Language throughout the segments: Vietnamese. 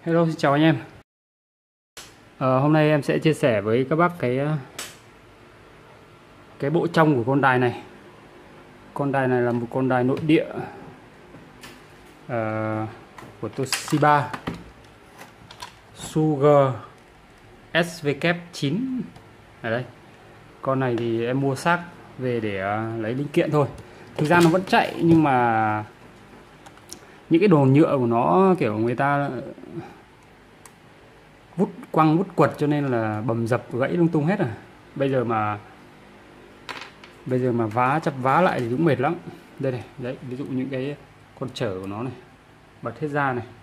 Hello, xin chào anh em. Hôm nay em sẽ chia sẻ với các bác cái bộ trong của con đài này. Con đài này là một con đài nội địa của Toshiba Sugar SW9. Ở đây. Con này thì em mua xác về để lấy linh kiện thôi. Thực ra nó vẫn chạy nhưng mà những cái đồ nhựa của nó kiểu người ta vút quật cho nên là bầm dập gãy lung tung hết rồi. Bây giờ mà chắp vá lại thì cũng mệt lắm. Đây này, đấy, ví dụ những cái con trở của nó này, bật hết ra này,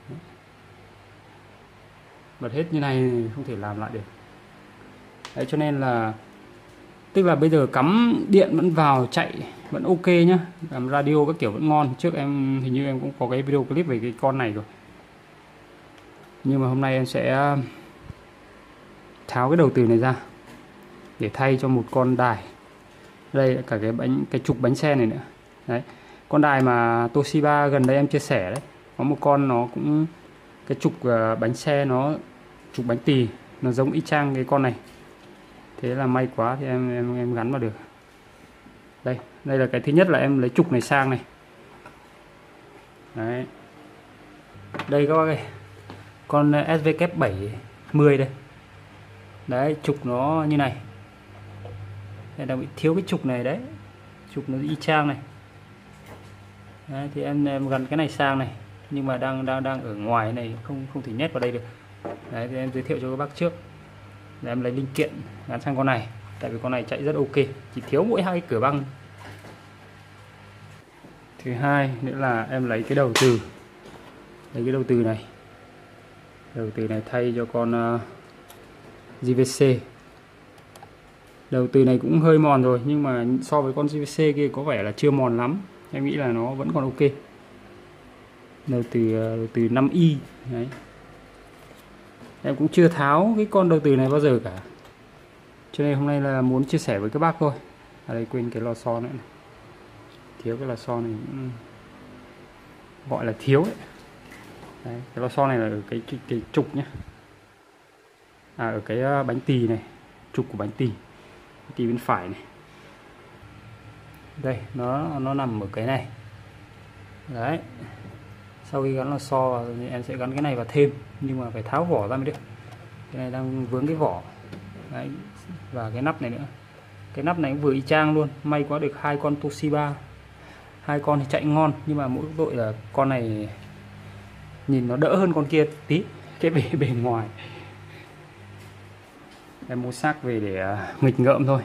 bật hết như này không thể làm lại được. Đấy, cho nên là tức là bây giờ cắm điện vẫn vào chạy vẫn ok nhá, làm radio các kiểu vẫn ngon. Trước em hình như em cũng có cái video clip về cái con này rồi, nhưng mà hôm nay em sẽ tháo cái đầu từ này ra để thay cho một con đài. Đây là cả cái trục bánh xe này nữa. Đấy, con đài mà Toshiba gần đây em chia sẻ đấy, có một con nó cũng cái trục bánh xe, nó trục bánh tỳ nó giống y chang cái con này. Thế là may quá thì em gắn vào được. Đây là cái thứ nhất là em lấy trục này sang này. Đấy, đây các bác ơi, con SW710 đây. Đấy, trục nó như này. Đây đang bị thiếu cái trục này đấy. Trục nó y chang này. Đấy, thì em gắn cái này sang này, nhưng mà đang ở ngoài này, không thể nhét vào đây được. Đấy, thì em giới thiệu cho các bác trước. Để em lấy linh kiện gắn sang con này, tại vì con này chạy rất ok, chỉ thiếu mỗi hai cái cửa băng. Thứ hai nữa là em lấy cái đầu từ, lấy cái đầu từ này. Đầu từ này thay cho con JVC. Đầu từ này cũng hơi mòn rồi, nhưng mà so với con JVC kia có vẻ là chưa mòn lắm. Em nghĩ là nó vẫn còn ok. Đầu từ 5i. Đấy. Em cũng chưa tháo cái con đầu từ này bao giờ cả, cho nên hôm nay là muốn chia sẻ với các bác thôi. Ở đây quên cái lò xo nữa này. Thiếu cái lò xo này cũng gọi là thiếu ấy. Đấy, cái lò xo này là ở cái trục nhé. Ở cái bánh tỳ này, trục của bánh tỳ bên phải này. Đây, nó nằm ở cái này. Đấy. Sau khi gắn lò xo vào thì em sẽ gắn cái này vào thêm, nhưng mà phải tháo vỏ ra mới được. Cái này đang vướng cái vỏ. Đấy, và cái nắp này nữa. Cái nắp này cũng vừa y chang luôn. May quá được hai con Toshiba. Hai con thì chạy ngon, nhưng mà mỗi tội là con này nhìn nó đỡ hơn con kia tí, cái bề ngoài. Em mua xác về để nghịch ngợm thôi.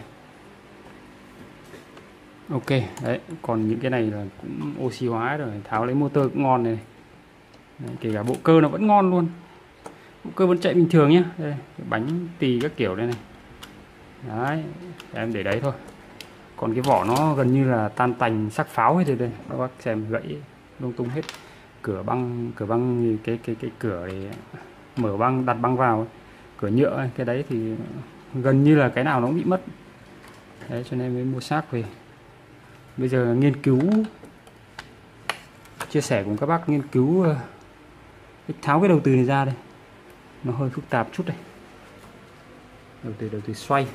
Ok, đấy, còn những cái này là cũng oxy hóa rồi, tháo lấy motor cũng ngon này. Đấy, kể cả bộ cơ nó vẫn ngon luôn. Bộ cơ vẫn chạy bình thường nhé. Đây, bánh tỳ các kiểu đây này. Đấy, em để đấy thôi. Còn cái vỏ nó gần như là tan tành sắc pháo hết rồi đây. Các bác xem gãy lung tung hết. Cửa băng thì cái cửa để mở băng, đặt băng vào. Cửa nhựa cái đấy thì gần như là cái nào nó cũng bị mất. Đấy, cho nên mới mua xác về. Bây giờ nghiên cứu, chia sẻ cùng các bác nghiên cứu tháo cái đầu từ này ra đây. Nó hơi phức tạp chút đây. Đầu từ xoay.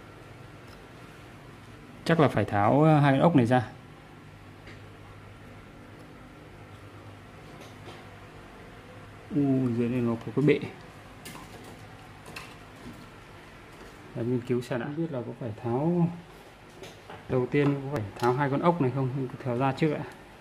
Chắc là phải tháo hai cái ốc này ra. Dưới này nó có cái bệ. Để nghiên cứu xem đã, biết là có phải tháo. Đầu tiên có phải tháo hai con ốc này không? Tháo ra trước ạ.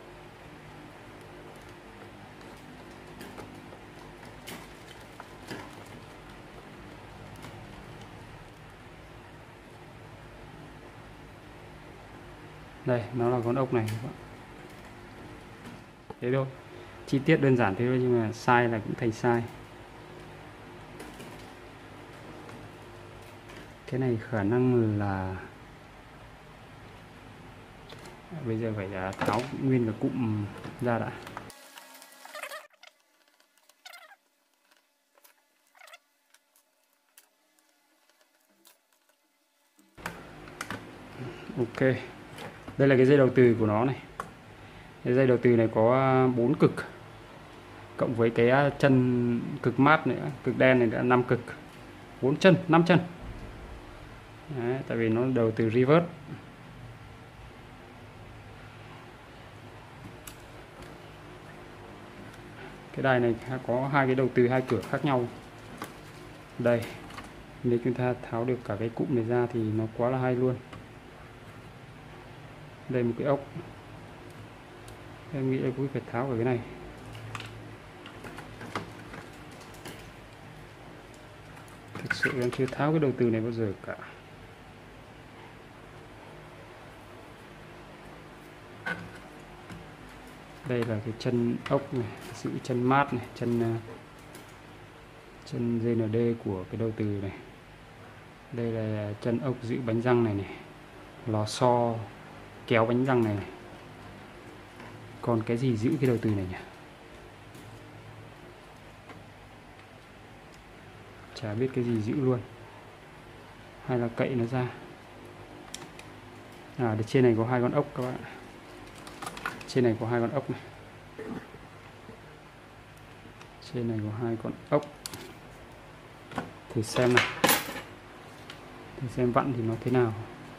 Đây, nó là con ốc này. Thế thôi. Chi tiết đơn giản thế thôi, nhưng mà sai là cũng thành sai. Cái này khả năng là bây giờ phải tháo nguyên cái cụm ra đã. Ok. Đây là cái dây đầu từ của nó này. Cái dây đầu từ này có 4 cực. cộng với cái chân cực mát nữa, cực đen này đã 5 cực, 4 chân, 5 chân. Đấy, tại vì nó đầu từ reverse. Cái đài này có hai cái đầu từ, hai cửa khác nhau. Đây, nếu chúng ta tháo được cả cái cụm này ra thì nó quá là hay luôn. Đây một cái ốc, em nghĩ em cũng phải tháo ở cái này. Thực sự em chưa tháo cái đầu từ này bao giờ cả. Đây là cái chân ốc này, giữ chân mát này, chân GND của cái đầu từ này. Đây là chân ốc giữ bánh răng này này, lò xo kéo bánh răng này, còn cái gì giữ cái đầu từ này nhỉ? Chả biết cái gì giữ luôn, hay là cậy nó ra. Trên này có hai con ốc các bạn, trên này có hai con ốc này, trên này có hai con ốc. Thử xem này, thử xem vặn thì nó thế nào.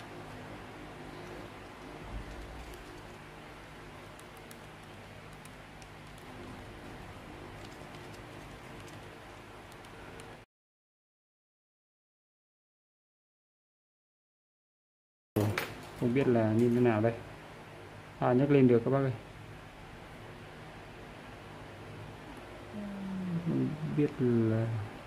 Không biết là như thế nào đây. Nhấc lên được các bác ơi. Không biết là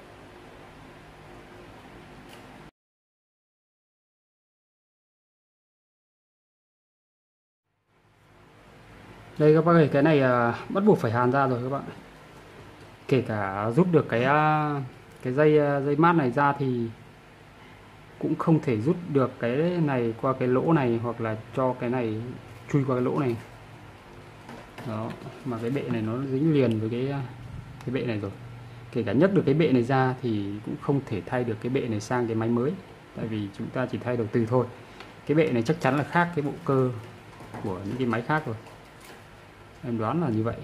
đây các bác ơi, cái này bắt buộc phải hàn ra rồi các bạn. Kể cả rút được cái dây mát này ra thì cũng không thể rút được cái này qua cái lỗ này, hoặc là cho cái này chui qua cái lỗ này. Đó, mà cái bệ này nó dính liền với cái bệ này rồi. Kể cả nhấc được cái bệ này ra thì cũng không thể thay được cái bệ này sang cái máy mới, tại vì chúng ta chỉ thay đầu từ thôi. Cái bệ này chắc chắn là khác cái bộ cơ của những cái máy khác rồi, em đoán là như vậy.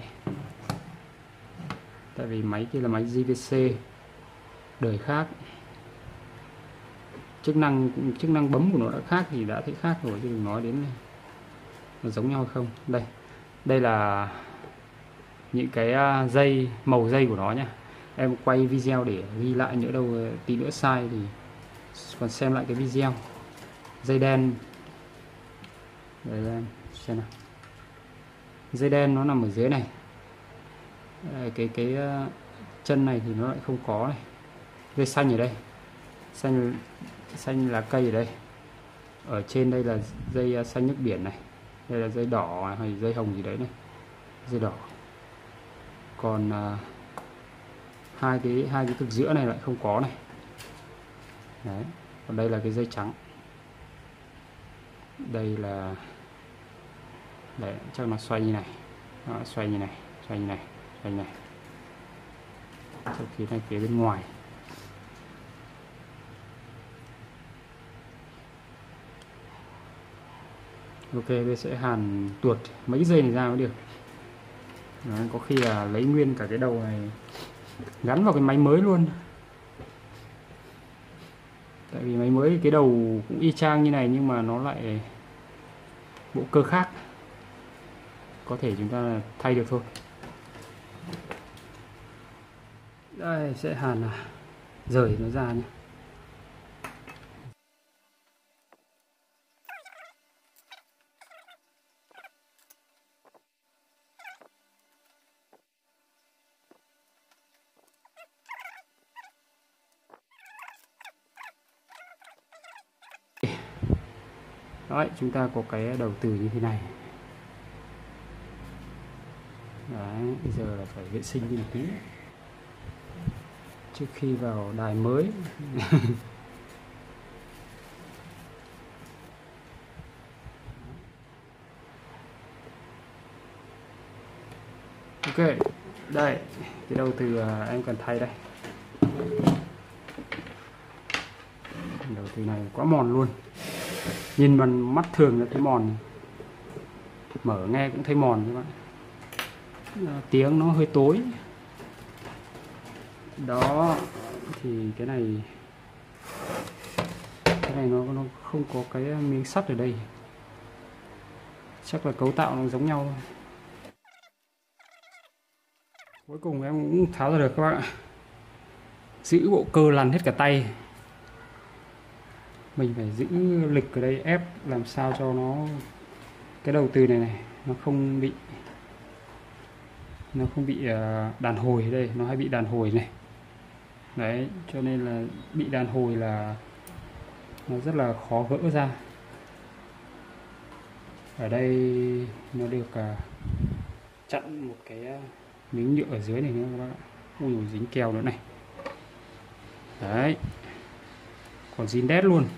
Tại vì máy kia là máy JVC đời khác, chức năng bấm của nó đã khác thì đã thấy khác rồi, chứ đừng nói đến nó giống nhau hay không. Đây là những cái dây, màu dây của nó nhá. Em quay video để ghi lại, nữa đâu tí nữa sai thì còn xem lại cái video. Dây đen đây, em xem nào. Dây đen nó nằm ở dưới này. Cái chân này thì nó lại không có này. Dây xanh ở đây, xanh lá cây ở đây. Ở trên đây là dây xanh nước biển này. Đây là dây đỏ hay dây hồng gì đấy này, dây đỏ. Còn hai cái cực giữa này lại không có này. Đấy. Còn đây là cái dây trắng. Đây là đấy, chắc nó xoay như này. Đó, xoay như này, xoay như này, xoay như này. Sau khi này phía bên ngoài. Ok, bây sẽ hàn tuột mấy dây này ra mới được. Đấy, có khi là lấy nguyên cả cái đầu này gắn vào cái máy mới luôn. Tại vì máy mới cái đầu cũng y chang như này nhưng mà nó lại bộ cơ khác. Có thể chúng ta thay được thôi. Đây sẽ hàn rời nó ra nhé. Đấy, chúng ta có cái đầu từ như thế này. Đấy, bây giờ là phải vệ sinh đi một tí trước khi vào đài mới. Ok, đây cái đầu từ em cần thay đây. Đầu từ này quá mòn luôn, nhìn bằng mắt thường là thấy mòn, mở nghe cũng thấy mòn các bạn. Tiếng nó hơi tối, đó. Thì cái này nó không có cái miếng sắt ở đây, chắc là cấu tạo nó giống nhau thôi. Cuối cùng em cũng tháo ra được các bạn ạ. Giữ bộ cơ lăn hết cả tay. Mình phải giữ lực ở đây, ép làm sao cho nó, cái đầu từ này nó không bị đàn hồi ở đây, nó hay bị đàn hồi này. Đấy, cho nên là bị đàn hồi là nó rất là khó gỡ ra. Ở đây nó được chặn một cái miếng nhựa ở dưới này nữa các bạn ạ. Ui dồi, dính keo nữa này. Đấy, còn zin đét luôn.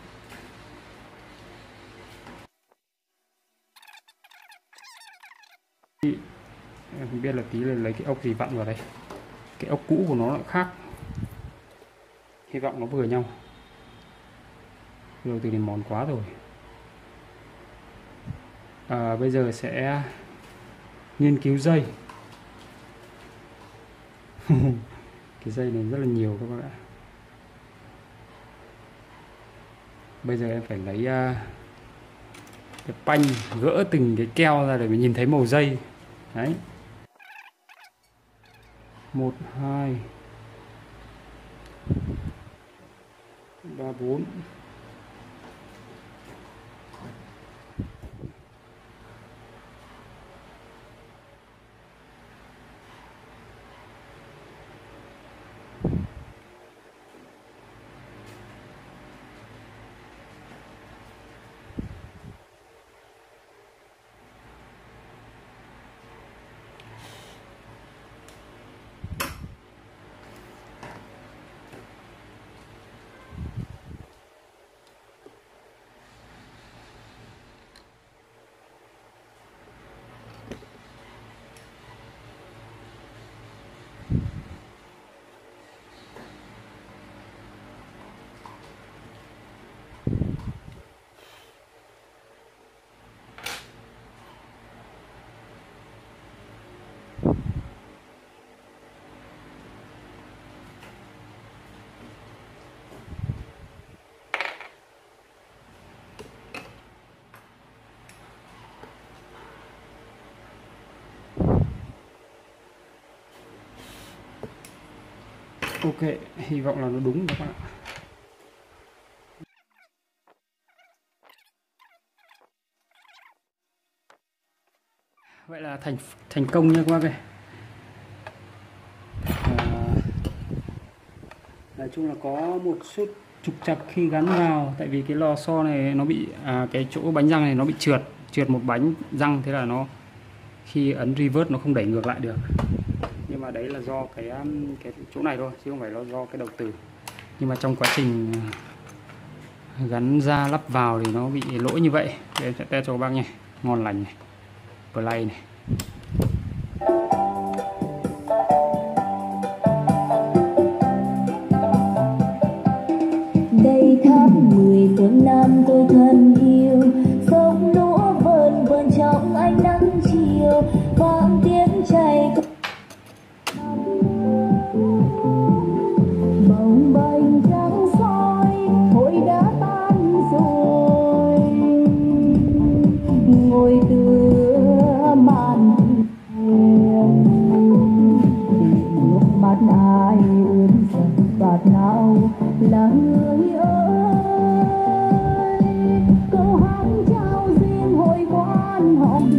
Em không biết là tí là lấy cái ốc gì vặn vào đây. Cái ốc cũ của nó lại khác. Hy vọng nó vừa nhau. Đầu từ này mòn quá rồi. Bây giờ sẽ nghiên cứu dây. Cái dây này rất là nhiều các bạn ạ. Bây giờ em phải lấy cái panh gỡ từng cái keo ra để mình nhìn thấy màu dây. Đấy. 1 2 3 4. Ok, hy vọng là nó đúng các bạn ạ. Vậy là thành công nha các bác ơi. Nói chung là có một chút trục trặc khi gắn vào, tại vì cái lò xo này nó bị cái chỗ bánh răng này nó bị trượt một bánh răng, thế là nó khi ấn reverse nó không đẩy ngược lại được. Nhưng mà đấy là do cái chỗ này thôi, chứ không phải là do cái đầu từ. Nhưng mà trong quá trình gắn ra lắp vào thì nó bị lỗi như vậy. Để em sẽ test cho các bác nha. Ngon lành này, play này. Đây tháp 10 phương Nam tôi thân yêu, sông lúa vờn vờn trong ánh nắng chiều, vang tiếng chày bồng bềnh trắng soi, hội đã tan rồi, ngồi tựa màn thuyền, nước mắt ai ướt dần bạt nào là người ơi, câu hát trao duyên hội quan hồng.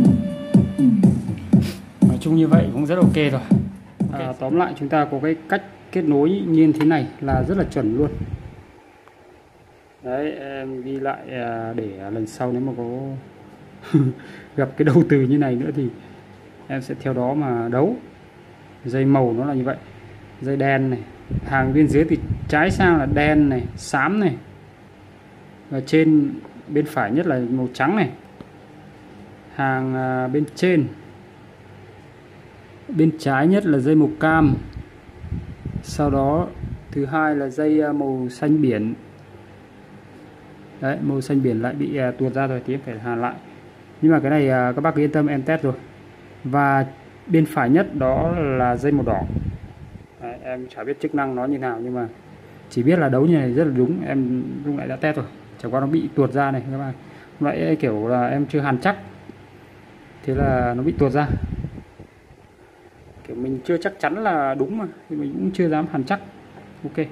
Nói chung như vậy cũng rất ok rồi. Tóm lại chúng ta có cái cách kết nối như thế này là rất là chuẩn luôn. Đấy, em ghi lại để lần sau nếu mà có gặp cái đầu từ như này nữa thì em sẽ theo đó mà đấu. Dây màu nó là như vậy. Dây đen này, hàng bên dưới thì trái sang là đen này, xám này, và trên bên phải nhất là màu trắng này. Hàng bên trên, bên trái nhất là dây màu cam. Sau đó thứ hai là dây màu xanh biển. Đấy, màu xanh biển lại bị tuột ra rồi thì em phải hàn lại. Nhưng mà cái này các bác cứ yên tâm, em test rồi. Và bên phải nhất đó là dây màu đỏ. Đấy, em chả biết chức năng nó như nào, nhưng mà chỉ biết là đấu như này rất là đúng. Em lúc nãy đã test rồi, chẳng qua nó bị tuột ra này các bạn. Lúc nãy kiểu là em chưa hàn chắc, thế là nó bị tuột ra. Kiểu mình chưa chắc chắn là đúng mà, thì mình cũng chưa dám hàn chắc. Ok.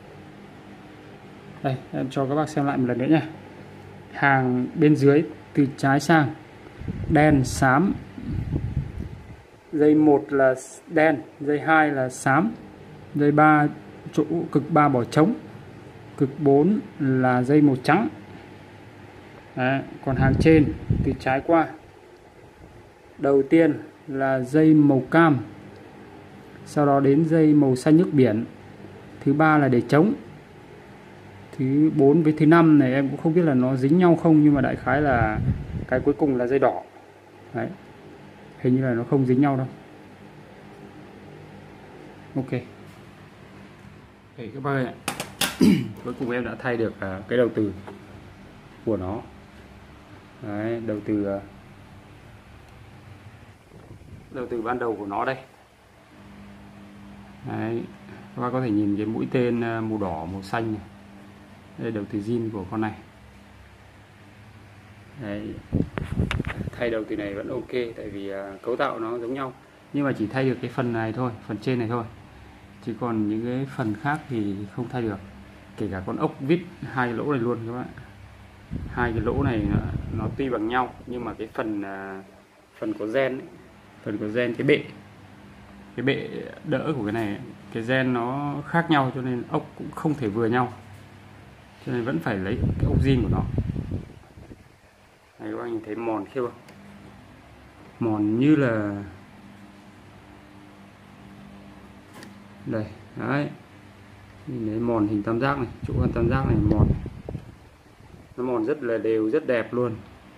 Đây, em cho các bác xem lại một lần nữa nha. Hàng bên dưới từ trái sang đen xám. Dây 1 là đen, dây 2 là xám, dây 3 chỗ cực 3 bỏ trống, cực 4 là dây màu trắng. Đấy, còn hàng trên từ trái qua, đầu tiên là dây màu cam, sau đó đến dây màu xanh nước biển, thứ ba là để trống, thứ 4 với thứ 5 này em cũng không biết là nó dính nhau không, nhưng mà đại khái là cái cuối cùng là dây đỏ. Đấy, hình như là nó không dính nhau đâu. Ok. Đây các bác ơi, cuối cùng em đã thay được cái đầu từ của nó. Đấy, đầu từ ban đầu của nó đây. Đấy, các bác có thể nhìn cái mũi tên màu đỏ màu xanh này. Đây là đầu từ zin của con này. Đấy, thay đầu từ này vẫn ok, tại vì cấu tạo nó giống nhau, nhưng mà chỉ thay được cái phần này thôi, phần trên này thôi, chứ còn những cái phần khác thì không thay được. Kể cả con ốc vít hai cái lỗ này luôn các bạn. Hai cái lỗ này nó tuy bằng nhau, nhưng mà cái phần có gen ấy, phần có gen cái bệ đỡ của cái này, cái gen nó khác nhau, cho nên ốc cũng không thể vừa nhau, cho nên vẫn phải lấy cái ốc zin của nó. Này các bạn nhìn thấy mòn khiêu không? Mòn như là đây, đấy, nhìn thấy mòn hình tam giác này, chỗ con tam giác này mòn, nó mòn rất là đều, rất đẹp luôn.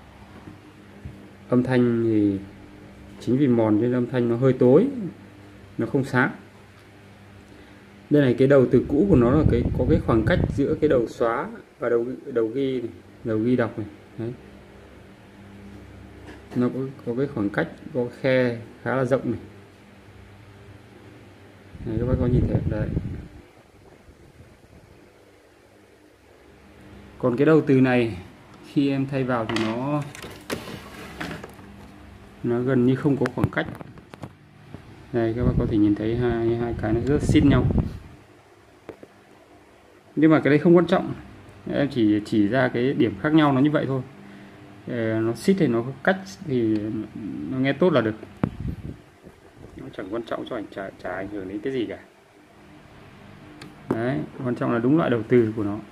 Âm thanh thì chính vì mòn nên âm thanh nó hơi tối, nó không sáng. Đây này, cái đầu từ cũ của nó là có cái khoảng cách giữa cái đầu xóa và đầu ghi này, đầu ghi đọc này. Đấy, nó có cái khoảng cách, có khe khá là rộng này. Này, các bác có nhìn thấy đấy. Còn cái đầu từ này khi em thay vào thì nó gần như không có khoảng cách. Đây, các bác có thể nhìn thấy hai cái nó rất xít nhau. Nhưng mà cái đấy không quan trọng, em chỉ ra cái điểm khác nhau nó như vậy thôi. Nó xít thì nó cách thì nó nghe tốt là được, nó chẳng quan trọng, cho chả ảnh hưởng đến cái gì cả. Đấy, quan trọng là đúng loại đầu từ của nó.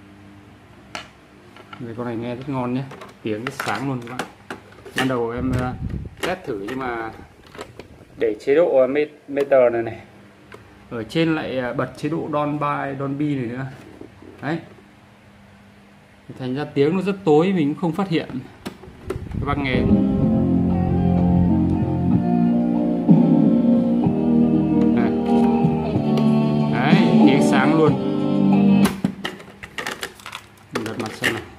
Về con này nghe rất ngon nhé, tiếng rất sáng luôn các bạn. Ban đầu em test thử, nhưng mà để chế độ meter này ở trên lại bật chế độ Dolby này nữa. Đấy, thành ra tiếng nó rất tối, mình cũng không phát hiện. Các bác nghe đấy, tiếng sáng luôn. Mình bật mặt xem này.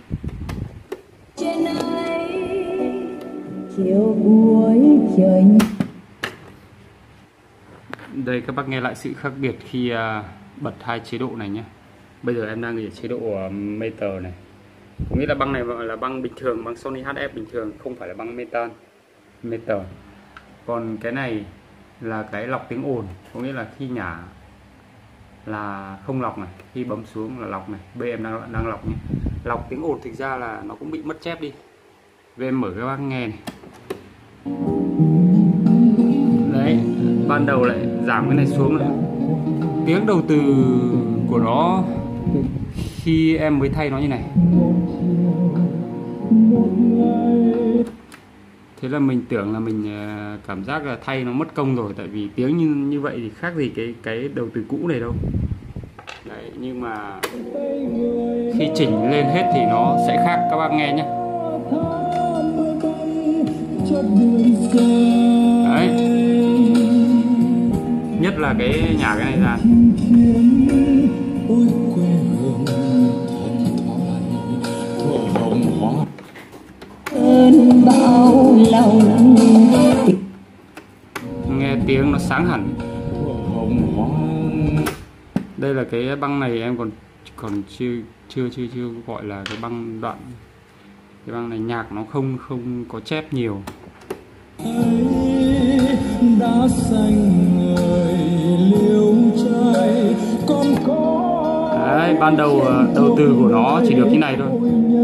Chiều cuối trời. Đây các bác nghe lại sự khác biệt khi bật hai chế độ này nhé. Bây giờ em đang ở chế độ meter này, có nghĩa là băng này là băng bình thường, băng Sony HF bình thường, không phải là băng meter. Còn cái này là cái lọc tiếng ồn, có nghĩa là khi nhả là không lọc này, khi bấm xuống là lọc này. Bây em đang lọc nhé. Lọc tiếng ồn thực ra là nó cũng bị mất chép đi. Bây em mở các bác nghe này. Đấy, ban đầu lại giảm cái này xuống nữa. Tiếng đầu từ của nó khi em mới thay nó như này. Thế là mình tưởng là mình cảm giác là thay nó mất công rồi, tại vì tiếng như vậy thì khác gì cái đầu từ cũ này đâu. Đấy, nhưng mà khi chỉnh lên hết thì nó sẽ khác, các bác nghe nhé. Đấy, nhất là cái nhả cái này ra. Nghe tiếng nó sáng hẳn. Đây là cái băng này em còn chưa gọi là cái băng đoạn. Cái băng này nhạc nó không có chép nhiều. Đã xanh người liêu trai còn có. Đấy, ban đầu đầu từ của nó chỉ được như này thôi.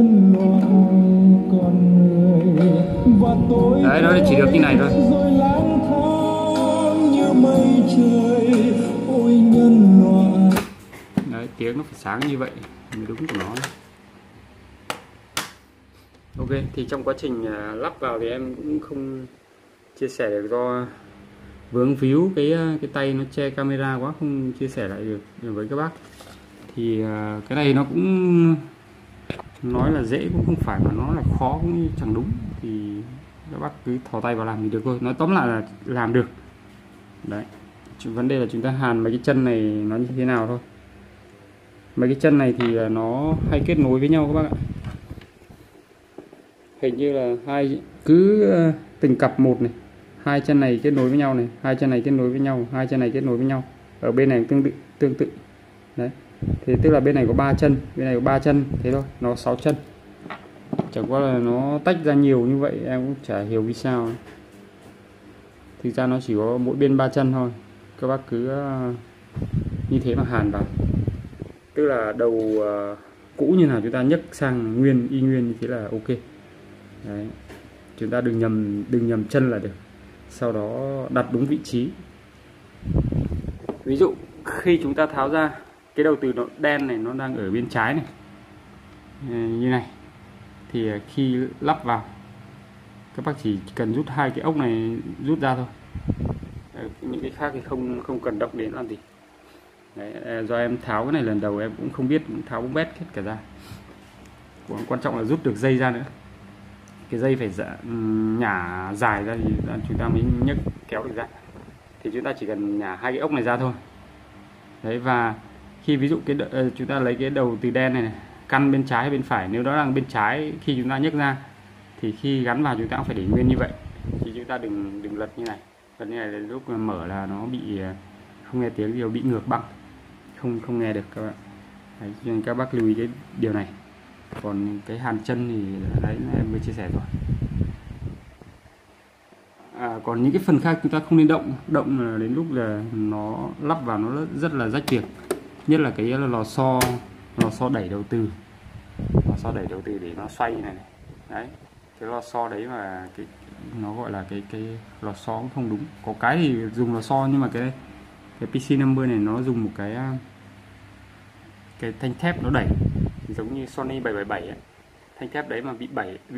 Đấy, nó chỉ được như này thôi. Rồi lang thang như mây trời, ôi nhân loại. Đấy, tiếng nó phải sáng như vậy mới đúng của nó. Ok, thì trong quá trình lắp vào thì em cũng không chia sẻ được do vướng víu cái tay nó che camera quá, không chia sẻ lại được với các bác. Thì cái này nó cũng nói là dễ cũng không phải, mà nó là khó cũng chẳng đúng, thì các bác cứ thò tay vào làm thì được thôi. Nói tóm lại là làm được. Đấy, vấn đề là chúng ta hàn mấy cái chân này nó như thế nào thôi. Mấy cái chân này thì nó hay kết nối với nhau các bác ạ. Hình như là cứ từng cặp một này, hai chân này kết nối với nhau này, hai chân này kết nối với nhau, hai chân này kết nối với nhau. Ở bên này tương tự. Đấy. Thì tức là bên này có 3 chân, bên này có 3 chân, thế thôi, nó 6 chân. Chẳng qua là nó tách ra nhiều như vậy em cũng chả hiểu vì sao. Thực ra nó chỉ có mỗi bên 3 chân thôi. Các bác cứ như thế mà hàn vào. Tức là đầu cũ như nào chúng ta nhấc sang y nguyên như thế là ok. Đấy. Chúng ta đừng nhầm chân là được. Sau đó đặt đúng vị trí. Ví dụ khi chúng ta tháo ra cái đầu từ đen này nó đang ở bên trái này, như này, thì khi lắp vào các bác chỉ cần rút hai cái ốc này rút ra thôi. Những cái khác thì không cần động đến làm gì. Đấy, do em tháo cái này lần đầu em cũng không biết, cũng tháo bung bét hết cả ra. Quan trọng là rút được dây ra nữa. Cái dây phải nhả dài ra thì chúng ta mới nhấc kéo được ra. Thì chúng ta chỉ cần nhả hai cái ốc này ra thôi. Đấy, và khi ví dụ chúng ta lấy cái đầu từ đen này, căn bên trái hay bên phải, nếu đó là bên trái khi chúng ta nhấc ra thì khi gắn vào chúng ta cũng phải để nguyên như vậy. Thì chúng ta đừng lật như này. Lật như này là lúc mở là nó bị không nghe tiếng gì, bị ngược băng, không nghe được các bạn. Đấy, cho nên các bác lưu ý cái điều này. Còn cái hàn chân thì đấy em mới chia sẻ rồi. Còn những cái phần khác chúng ta không nên động là đến lúc là nó lắp vào nó rất là rách việc. Nhất là cái lò xo đẩy đầu từ. Lò xo đẩy đầu từ để nó xoay này. Đấy, cái lò xo đấy mà nó gọi là cái lò xo cũng không đúng. Có cái thì dùng lò xo, nhưng mà cái PC50 này nó dùng một cái thanh thép nó đẩy, giống như Sony 777 ấy. Thanh thép đấy mà bị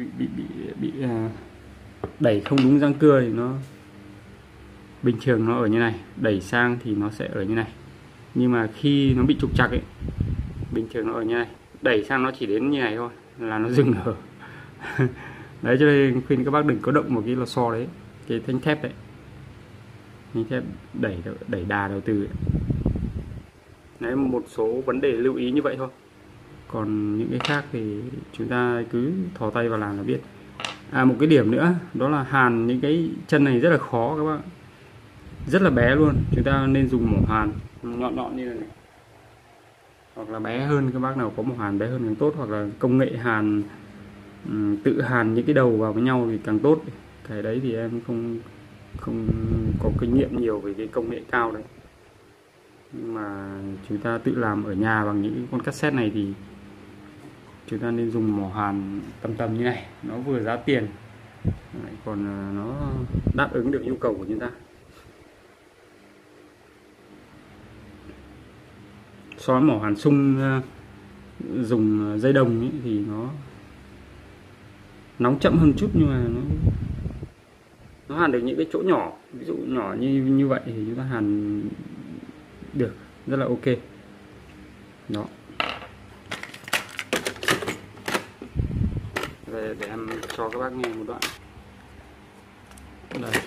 đẩy không đúng răng cưa thì nó bình thường nó ở như này, đẩy sang thì nó sẽ ở như này. Nhưng mà khi nó bị trục trặc ấy, bình thường nó ở như này, đẩy sang nó chỉ đến như này thôi là nó dừng ở. Đấy, cho nên khuyên các bác đừng có động một cái lò xo đấy, cái thanh thép đấy, thanh thép đẩy đà đầu từ ấy. Đấy, một số vấn đề lưu ý như vậy thôi. Còn những cái khác thì chúng ta cứ thò tay vào làm là biết. Một cái điểm nữa đó là hàn những cái chân này rất là khó các bạn, rất là bé luôn. Chúng ta nên dùng mỏ hàn nhọn như này, hoặc là bé hơn, các bác nào có mỏ hàn bé hơn càng tốt, hoặc là công nghệ hàn tự hàn những cái đầu vào với nhau thì càng tốt. Cái đấy thì em không có kinh nghiệm nhiều về cái công nghệ cao đấy. Nhưng mà chúng ta tự làm ở nhà bằng những con cassette này thì chúng ta nên dùng mỏ hàn tầm như này, nó vừa giá tiền còn nó đáp ứng được nhu cầu của chúng ta. So với mỏ hàn sung dùng dây đồng ấy, thì nó nóng chậm hơn chút, nhưng mà nó hàn được những cái chỗ nhỏ, ví dụ nhỏ như vậy thì chúng ta hàn được rất là ok. Đó. Để em cho các bác nghe một đoạn. Đây.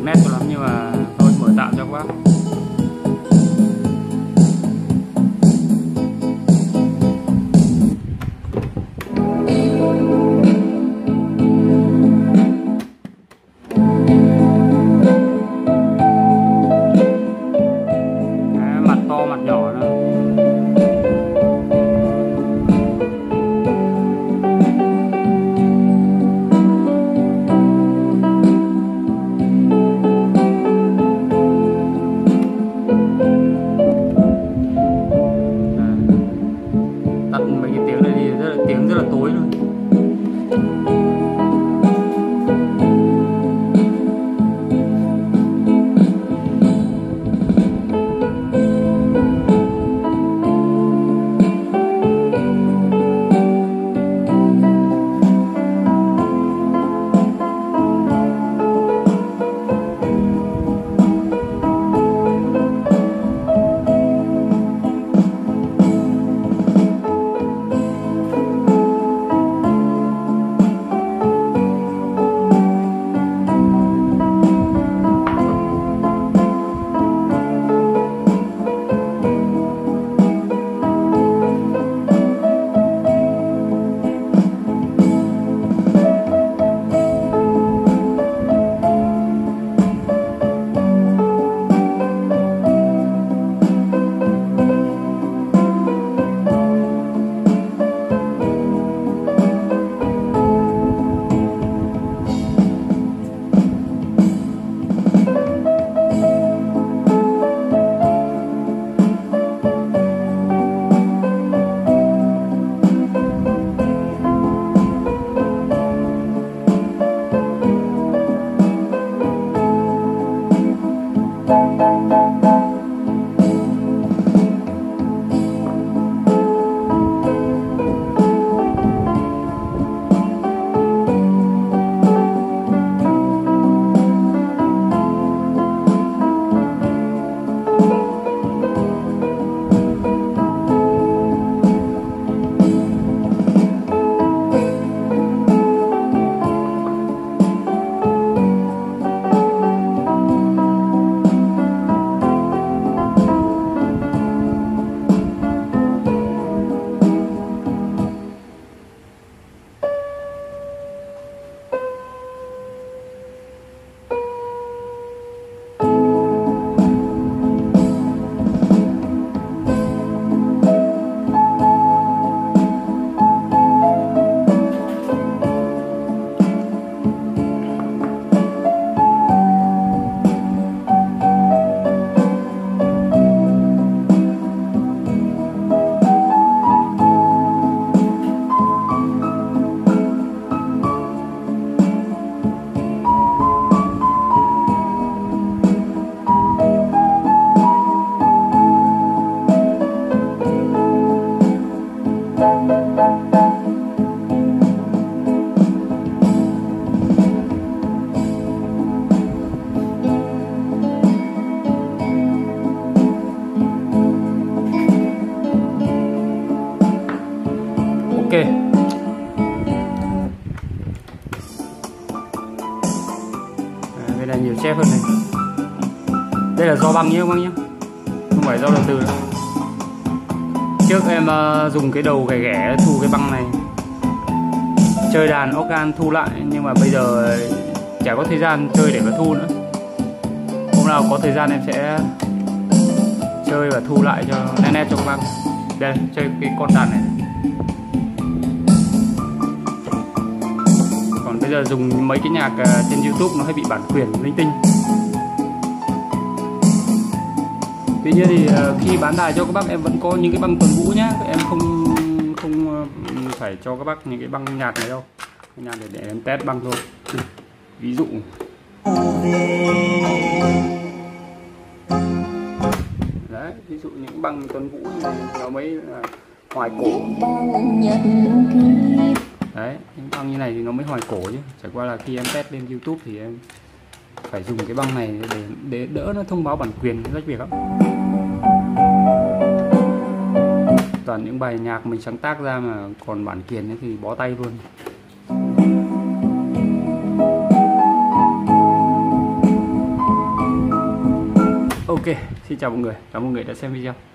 được nét cho lắm, nhưng mà thôi mở tạm cho các bác. Mặt to mặt nhỏ nữa. Tắt mấy cái tiếng này đi, tiếng rất là tối luôn. Ok. Bên này nhiều chép hơn này. Đây là do băng nhé các bác nhé, không phải do đầu tư nữa. Trước em dùng cái đầu ghẻ ghẻ thu cái băng này, chơi đàn organ thu lại, nhưng mà bây giờ chả có thời gian chơi để mà thu nữa. Hôm nào có thời gian em sẽ chơi và thu lại cho nét cho các bác. Đây, chơi cái con đàn này. Còn bây giờ dùng mấy cái nhạc trên YouTube nó hay bị bản quyền linh tinh. Tuy nhiên thì khi bán đài cho các bác em vẫn có những cái băng tuần vũ nhá, em không phải cho các bác những cái băng nhạc này đâu, nhạc để em test băng thôi. Ví dụ đấy, ví dụ những băng tuần vũ này nó mới là hoài cổ. Đấy, những băng như này thì nó mới hoài cổ chứ. Chẳng qua là khi em test lên YouTube thì em phải dùng cái băng này để đỡ nó thông báo bản quyền rách việc lắm. Toàn những bài nhạc mình sáng tác ra mà còn bản quyền ấy thì bó tay luôn. Ok, xin chào mọi người, cảm ơn mọi người đã xem video.